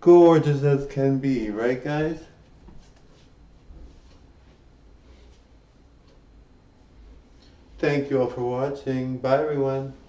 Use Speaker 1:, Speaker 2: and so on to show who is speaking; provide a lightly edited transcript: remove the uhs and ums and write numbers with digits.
Speaker 1: gorgeous as can be, right guys? Thank you all for watching. Bye everyone.